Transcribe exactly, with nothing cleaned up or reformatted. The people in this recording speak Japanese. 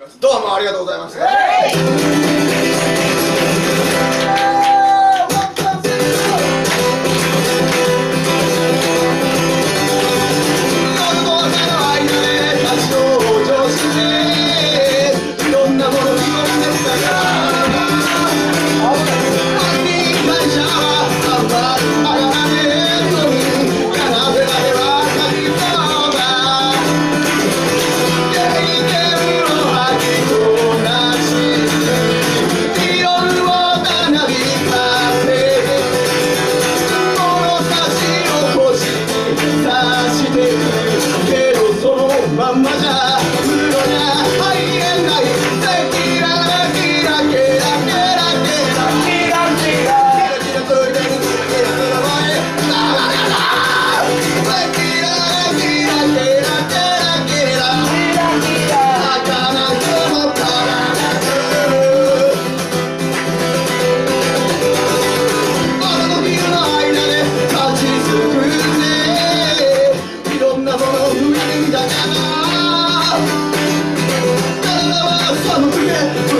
ます。どうもありがとうございました。まんまじゃ風呂にゃ入れない。キラキラキラキラキラキラキラキラキラついてるキラキラキラ前ララララキラキラキラキラキラキラ儚くも変わらなくあのビルの間で立ちすくっていろんなものを見てみたかな。寒くて